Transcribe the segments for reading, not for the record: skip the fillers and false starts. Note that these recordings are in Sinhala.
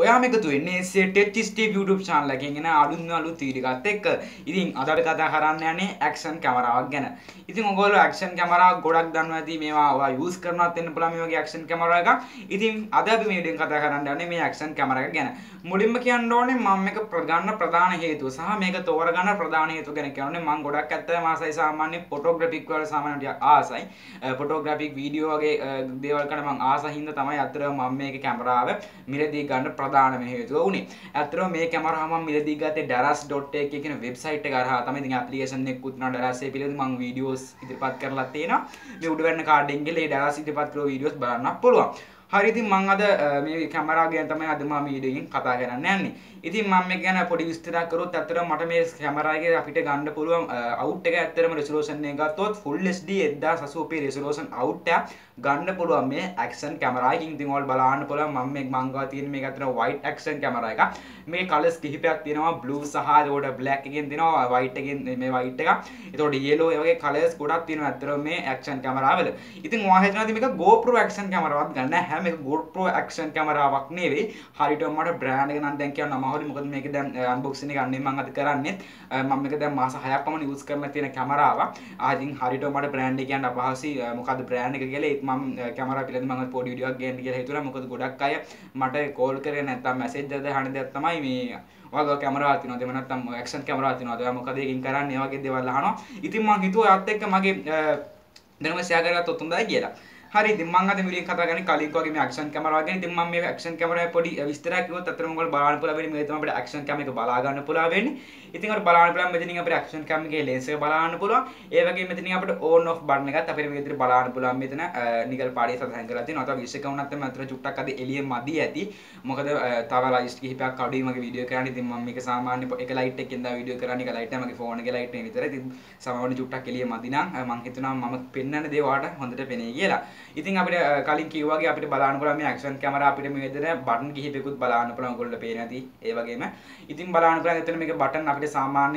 ඔයාම එකතු වෙන්නේ ටෙක් ස්ටීව් YouTube channel එකකින් එන අලුත් වීඩියෝ එකත් එක්ක. ඉතින් අද අපි කතා කරන්න යන්නේ ඇක්ෂන් කැමරාවක් ගැන. ඉතින් ඔයගොල්ලෝ ඇක්ෂන් කැමරාවක් ගොඩක් දන්නවා ඇති. මේවා ඔයා යූස් කරනවත් වෙන්න පුළුවන් මේ වගේ ඇක්ෂන් කැමරා එකක්. ඉතින් අද අපි මේ වීඩියෝෙන් කතා කරන්න යන්නේ මේ ඇක්ෂන් කැමරා එක ගැන. මුලින්ම කියන්න ඕනේ මම මේක ගන්න ප්‍රධාන හේතුව සහ මේක තෝරගන්න ප්‍රධාන හේතුව ගැන කියන්නේ මම ගොඩක් ඇත්තටම ආසයි සාමාන්‍ය ෆොටෝග්‍රැෆික් වල සාමාන්‍ය ටික ආසයි. ෆොටෝග්‍රැෆික් වීඩියෝ වගේ දේවල් කරන මම ආස හින්දා තමයි අතරම මම මේක කැමරාව මිලදී ගන්න ප්‍රධානම හේතුව වුණේ. ඇත්තටම මේ කැමරාව මම මිලදී ගත්තේ daras.lk කියන වෙබ්සයිට් එක හරහා තමයි. ඉතින් ඇප්ලිකේෂන් එකක් උත් කරනවා daras එක පිළිබඳව මම වීඩියෝස් ඉදිරිපත් කරලා තියෙනවා. මේ උඩ වෙන කාඩ් එකෙන් ගිහලා ඒ daras ඉදිරිපත් කරපු වීඩියෝස් බලන්න පුළුවන්. හරි ඉතින් මම අද මේ කැමරාව ගැන තමයි අද මම වීඩියෝකින් කතා කරන්න යන්නේ. ඉතින් මම මේක ගැන පොඩි විස්තරයක් කරොත් ඇත්තටම මට මේ කැමරාව එකේ අපිට ගන්න පුළුවන් අවුට් එක ඇත්තටම රෙසලූෂන් එක ගත්තොත් full HD 1080p resolution out එක ගන්න පුළුවන් මේ ඇක්ෂන් කැමරාව එකකින්. ඉතින් ඔයාලා බලන්න පුළුවන් මම ගාව තියෙන මේක ඇත්තටම white ඇක්ෂන් කැමරාව එකක්. මේ කලර්ස් කිහිපයක් තියෙනවා blue සහ ඒකට black එකෙන් තියෙනවා white එකෙන් මේ white එක. ඒතකොට yellow ඒ වගේ කලර්ස් ගොඩක් තියෙනවා ඇත්තටම මේ ඇක්ෂන් කැමරාවල. ඉතින් ඔයා හිතනවාද මේක GoPro ඇක්ෂන් කැමරාවක් ගන්න නැහැ. මේක GoPro ඇක්ෂන් කැමරාවක් නෙවෙයි. හරියටම මට බ්‍රෑන්ඩ් එක නම් දැන් කියන්න අමාරුයි. මොකද මේක දැන් අන්බොක්සින් එක අන්නේ මම අද කරන්නේ. මම මේක දැන් මාස 6ක් පමණ යූස් කරලා තියෙන කැමරාවක්. ඉතින් හරියටම මට බ්‍රෑන්ඩ් එක කියන්න අපහසුයි. මොකද්ද බ්‍රෑන්ඩ් එක කියලා ඒත් මම කැමරාව පිළිබඳව මම පොඩි වීඩියෝ එකක් ගන්න කියලා හිතුවා. මොකද ගොඩක් අය මට කෝල් කරේ නැත්නම් මැසේජ් එකක් දාන දෙයක් තමයි මේ ඔයාගේ කැමරාවක් තියෙනවද එහෙම නැත්නම් ඇක්ෂන් කැමරාවක් තියෙනවද ඔයා මොකද එකකින් කරන්නේ ඒ වගේ දේවල් අහනවා. ඉතින් මම හිතුවා ඔයත් එක්ක මගේ දැනුම ෂෙයා කරගත්තොත් හොඳයි කියලා. හරි ඉතින් මම අද වීඩියෝ කතා කරන්නේ කලින් වගේ මේ ඇක්ෂන් කැමරාව ගැන. ඉතින් මම මේ ඇක්ෂන් කැමරාවේ පොඩි විස්තරයක් කිව්වොත් අතරම ඔයගොල්ලෝ බලන්න පුළුවන් වෙන්නේ මේ තමයි අපිට ඇක්ෂන් කැම එක බලා ගන්න පුළුවන් වෙන්නේ. ඉතින් අපිට බලන්න පුළුවන් මෙතනින් අපිට ඇක්ෂන් කැම එකේ ලෙන්ස් එක බලන්න පුළුවන්. ඒ වගේම මෙතනින් අපිට ඕන් ඔෆ් බටන් එකත් අපිට මේ විදිහට බලන්න පුළුවන්. මෙතන නිකල් පාඩිය සඳහන් කරලා තියෙනවා. අතව 20 එක වුණත් තමයි අතර චුට්ටක් අද එළිය මදි ඇති. මොකද තව ලයිට් කිහිපයක් අඩුයි මගේ වීඩියෝ කරන්නේ. ඉතින් මම මේක සාමාන්‍ය එක ලයිට් එකකින් දා වීඩියෝ කරන්නේ. එක ලයිට් එක මගේ ෆෝන් එකේ ලයිට් එක විතරයි. ඉතින් සාමාන්‍ය චුට්ටක් එළිය මදි නම් මම හිතුණා මම පෙන්වන්න දේ ඔයාලට හොඳට පෙනේ කියලා. ඉතින් අපිට කලින් කිව්වා වගේ අපිට බලන්න පුළුවන් මේ ඇක්ෂන් කැමරා අපිට මේ විදිහට බටන් කිහිපයකුත් බලන්න පුළුවන්. ඔයගොල්ලෝ පේන්නේ නැති. ඒ වගේම ඉතින් බලන්න පුළුවන් එතන මේක බටන් අපිට සාමාන්‍ය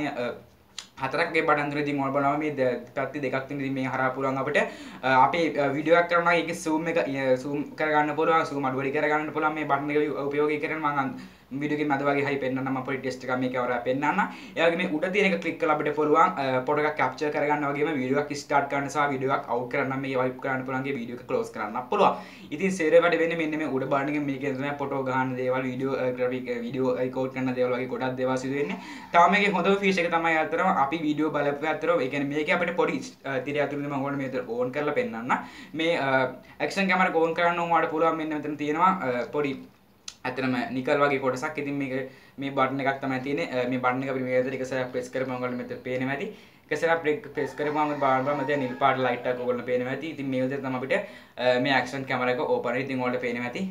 හතරක් ගේ බටන් තුන ඉතින් ඔයාලා බලනවා මේ පැත්තේ දෙකක් තියෙන ඉතින් මේ හරහා පුළුවන් අපිට අපේ වීඩියෝ එකක් කරනවා ඒකේ zoom එක zoom කරගන්න පුළුවන් zoom අඩු වැඩි කරගන්න පුළුවන් මේ බටන් එක උපයෝගී කරගෙන මම වීඩියෝ එකේ මැද වගේ හයි පෙන්නන්න මම පොඩි ටෙස්ට් එකක් මේ කැමරාව පෙන්නන්න. ඒ වගේ මේ උඩ තියෙන එක ක්ලික් කරලා අපිට පුළුවන් ෆොටෝ එකක් කැප්චර් කරගන්න වගේම වීඩියෝ එකක් ස්ටාර්ට් කරන්න සහ වීඩියෝ එකක් අවුට් කරන්න මේ වයිප් කරන්න පුළුවන් ගේ වීඩියෝ එක ක්ලෝස් කරන්න පුළුවන්. ඉතින් සේරේ වැඩ වෙන්නේ මෙන්න මේ උඩ බාන එකෙන් මේකේ තමයි ෆොටෝ ගන්න දේවල් වීඩියෝ ග්‍රැෆික් වීඩියෝ රෙකෝඩ් කරන දේවල් වගේ ගොඩක් දේවල් සිදු වෙන්නේ. තව මේකේ හොඳම ෆීචර් එක තමයි අතරම අපි වීඩියෝ බලපු අතරම ඒ කියන්නේ මේකේ අපිට පොඩි තිරය ඇතුළේ මම ඕනේ මේක ඕන් කරලා පෙන්නන්න. මේ ඇක්ෂන් කැමරා ඕන් කරන්න ඕනට පුළුවන් මෙන්න මෙතන තියෙනවා පොඩි ඇත්තටම නිකල් වගේ කොටසක්. ඉතින් මේක මේ බටන් එකක් තමයි තියෙන්නේ. මේ බටන් එක අපිට මේ විදිහට එක සැරයක් ප්‍රෙස් කරපුවම ඔයගොල්ලෝ මෙතන පේනවා ඇති. එක සැරයක් ප්‍රෙස් කරපුවම බලන්න මෙතන නිල් පාට ලයිට් එකක් ඔයගොල්ලෝ පේනවා ඇති. ඉතින් මේ විදිහට තමයි අපිට මේ ඇක්ෂන් කැමරා එක ඕපන් වෙන්නේ. ඉතින් ඔයාලට පේනවා ඇති.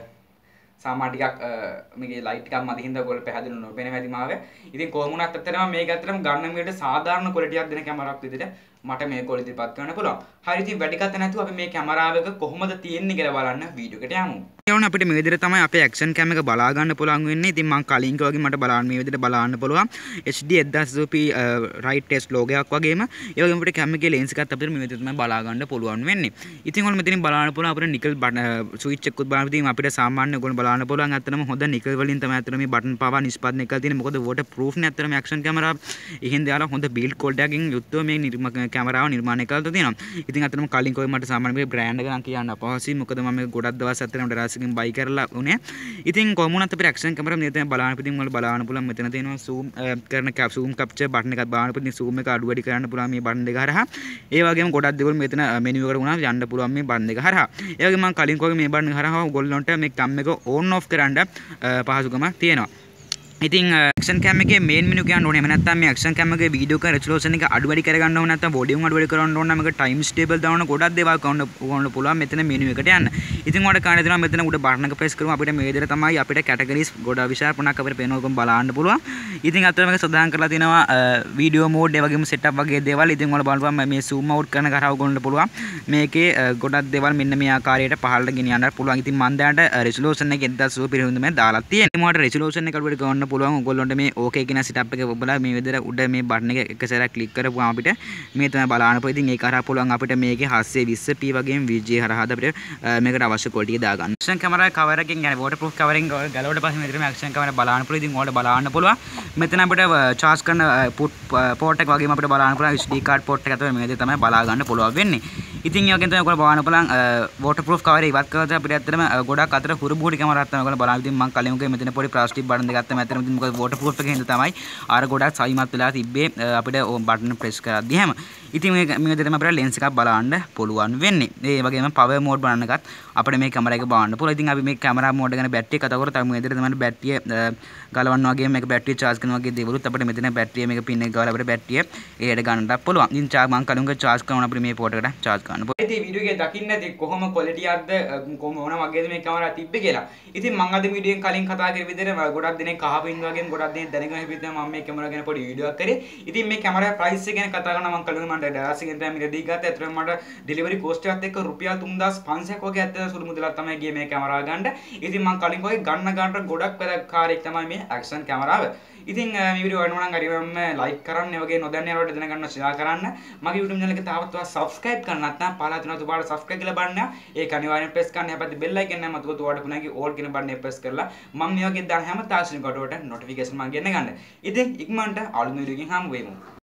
සාමාන්‍ය ටිකක් මේකේ ලයිට් එකක් මත හින්දා ඔයගොල්ලෝ පැහැදිලි නොපෙනෙනවා ඇති මාව. ඉතින් කොහොම වුණත් ඇත්තටම මේක ඇත්තටම ගන්න මේකට සාධාරණ ක්වොලිටි එකක් දෙන කැමරාවක් විදිහට මට මේ ක්වොලිටි ඉදිරිපත් කරන්න පුළුවන්. හරි ඉතින් වැඩි කතා නැතුව අපි මේ කැමරාව එක කොහොමද තියෙන්නේ කියලා බලන්න වීඩියෝ එකට යමු. ඒවනේ අපිට මේ විදිහට තමයි අපේ ඇක්ෂන් කැම එක බලා ගන්න පුළුවන් වෙන්නේ. ඉතින් මම කලින් කිව්වා වගේ මට බලන්න මේ විදිහට බලන්න පුළුවන්. HD 1080p right test logo එකක් වගේම ඒ වගේම අපිට කැම එකේ ලෙන්ස් එකත් අපිට මේ විදිහට තමයි බලා ගන්න පුළුවන් වෙන්නේ. ඉතින් ඔයාලා මෙතනින් බලන්න පුළුවන් අපිට නිකල් ස්විච් එකකුත් බලන්න. ඉතින් අපිට සාමාන්‍ය ඔයගොල්ලෝ බලන්න පුළුවන් අත්‍තරම හොඳ නිකල් වලින් තමයි අත්‍තර මේ බටන් පවා නිෂ්පාදනය කරලා තියෙන්නේ. මොකද water proof නේ අත්‍තර මේ ඇක්ෂන් කැමරාව. එහෙන් දාලා හොඳ බිල්ඩ් ක්වොලිටි එකකින් යුක්තව මේ කැමරාව නිර්මාණය කරලා තියෙනවා. ඉතින් අත්‍තරම කලින් කොයි මට සාමාන්‍ය මේ බ්‍රෑන්ඩ් එක නම් කියන්න අපහසුයි. මොකද මම මේක ගොඩක් දවස් අත්‍තරම ඩරාසිකින් බයි කරලා උනේ. ඉතින් කොහොම වුණත් අපිට ඇක්ෂන් කැමරාව මේ තමයි බලන්න ඉතින් ඔයාලා බලන්න පුළුවන්. මෙතන තියෙනවා zoom කරන zoom capture බටන් එකක් බලන්න පුළුවන්. zoom එක අඩු වැඩි කරන්න පුළුවන් මේ බටන් දෙක හරහා. ඒ වගේම ගොඩක් දේවල් මෙතන මෙනු එකට වුණා යන්න පුළුවන් මේ බටන් දෙක හරහා. ඒ වගේම මම කලින් කොහේ මේ බටන් හරහා ඔයගොල්ලන්ට මේ කැම් එක on off කරන්න පහසුකම තියෙනවා. ඉතින් ඇක්ෂන් කැම් එකේ මේන් මෙනු කියන්න ඕනේ. එහෙම නැත්නම් මේ ඇක්ෂන් කැම් එකේ වීඩියෝ එක රෙසලූෂන් එක අඩු වැඩි කරගන්න ඕන නැත්නම් වොලියුම් අඩු වැඩි කරන්න ඕන නම් මේක ටයිම් ස්ටේබල් දාන්න ගොඩක් දේවල් කරන්න පුළුවන් මෙතන මෙනු එකට යන්න. ඉතින් ඔයාලට කාණේ දෙනවා මෙතන උඩ බටන් එක ප්‍රෙස් කරමු අපිට මේ විදිහට තමයි අපිට කැටගරිස් ගොඩක් විශාල පණක් අපිට පේනවකම බලන්න පුළුවන්. ඉතින් අතන මේක සදාහන් කරලා තිනවා වීඩියෝ මෝඩ් ඒ වගේම සෙටප් වගේ දේවල්. ඉතින් ඔයාලා බලන්න මේ zoom out කරන කරව ගොන්න පුළුවන්. මේකේ ගොඩක් දේවල් මෙන්න මේ ආකාරයට පහළට ගෙනියන්න පුළුවන්. ඉතින් මම දැනට රෙසලූෂන් එක 1080p පිරිහුඳුම දාලා තියෙනවා. මට රෙසලූෂන් එක අඩු වැඩි කරන්න පුළුවන් ඔයගොල්ලන්ට මේ ඕකේ කියන setup එක ඔබලා මේ විදිහට උඩ මේ බටන් එක එක සැරයක් ක්ලික් කරපුවාම අපිට මේ තමයි බලන්න පුළුවන්. ඉතින් ඒක හරහා පුළුවන් අපිට මේකේ 720p වගේම VGA හරහාද අපිට මේකට අවශ්‍ය quality එක දාගන්න. action camera cover එකෙන් يعني waterproof covering ගලවට පස්සේ මෙතන මේ action camera බලන්න පුළුවන්. ඉතින් ඔයාලට බලන්න පුළුවන්. මෙතන අපිට charge කරන port එක වගේම අපිට බලන්න පුළුවන් SD card port එක ඇතුලේ මේ විදිහට තමයි බලා ගන්න පුළුවන් වෙන්නේ. ඉතින් ඒ වගේම තමයි ඔයාලට බලන්න පුළුවන් waterproof cover ඉවත් කරලා අපිට ඇත්තටම ගොඩක් අතර හුරු බුහුඩි කැමරාවක් තමයි ඔයාලට බලන්න. ඉතින් මම කලින් උගේ මෙතන පොඩි ප්ලාස්ටික් බටන් දෙකක් තමයි ඇත්තටම ඉතින් මොකද waterproof එකේ හින්දා තමයි අර ගොඩක් සවිමත් වෙලා තිබ්බේ අපිට බටන් press කරද්දී හැම. ඉතින් මේ විදිහටම අපිට lens එකක් බලන්න පුළුවන් වෙන්නේ. ඒ වගේම power mode බලන්න එකත් අපිට මේ කැමරා එක බලන්න පුළුවන්. ඉතින් අපි මේ කැමරා මෝඩ් ගැන බැටරි කතා කරලා තමයි මේ විදිහට තමයි බැටරිය ගලවන්න වගේ මේක බැටරිය charge කරනවා වගේ දේවලුත් අපිට මෙතන බැටරිය මේක පින් එක ගාලා අපිට බැටරිය එයට ගන්නට පුළුවන්. ඉතින් මම කලින් උගේ charge කරනවා අපිට මේ පෝට් එකට charge කරන්න පුළුවන්. ඉතින් වීඩියෝ එකේ දකින්න ඇති කොහොම quality එකක්ද කොහොම මොන වගේද මේ කැමරා තිබ්බේ කියලා. ඉතින් මම අද වීඩියෝ එකෙන් කලින් කතා කරපු විදිහට ගොඩක් දෙනෙක් කහපින් වගේම ගොඩක් දෙනෙක් දැනගෙන හිටියද මම මේ කැමරා ගැන පොඩි වීඩියෝ එකක් කරේ. ඉතින් මේ කැමරා price එක ගැන කතා කරනවා මම කලින් මට ඩලාස් එකෙන් තමයි මේක දී ගත්තා. ඒතරම් මට delivery cost එකත් එක්ක රුපියල් 3500ක් වගේ ඇත්ත සුළු මුදලක් තමයි ගියේ මේ කැමරා ගන්න. ඉතින් මම කලින් කොයි ගන්න ගොඩක් වැඩකාරයෙක් තමයි මේ action කැමරාව. ඉතින් මේ වීඩියෝ වුණා නම් හරියම like කරන්න, ඒ වගේ නොදන්නේ අයවට දැනගන්න share කරන්න. මගේ YouTube channel එක තාමත් ඔයා subscribe කරන්න නැත්නම් පහළ තියෙන තුපාට subscribe කියලා බලන්න. ඒක අනිවාර්යෙන් press කරන්න. එහපැත්තේ bell icon එක මතක තුවාට පුණාගේ all කියන බටන් එක press කරලා මම මේ වගේ දාන හැම තාක්ෂණික කොටුවට notification මම ගෙන්න ගන්න. ඉතින් ඉක්මනට අලුත් වීඩියෝ එකකින් හමු වෙමු.